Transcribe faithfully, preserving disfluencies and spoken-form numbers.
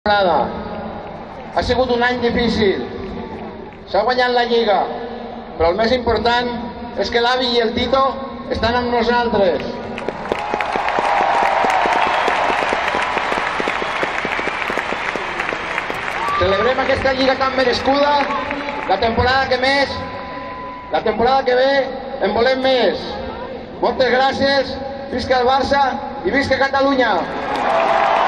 Ha sigut un any difícil, s'ha guanyat la Lliga, però el més important és que l'avi i el Tito estan amb nosaltres. Celebrem aquesta Lliga tan merescuda, la temporada que més, la temporada que ve en volem més. Moltes gràcies, visca el Barça i visca Catalunya!